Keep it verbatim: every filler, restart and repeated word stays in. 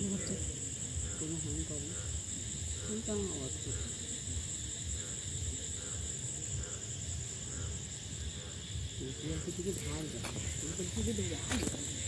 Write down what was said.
হচ্ছে কোনো হাম করে কিন্তু আমার অবস্থা থেকে ঢাল যায় থেকে ঢাল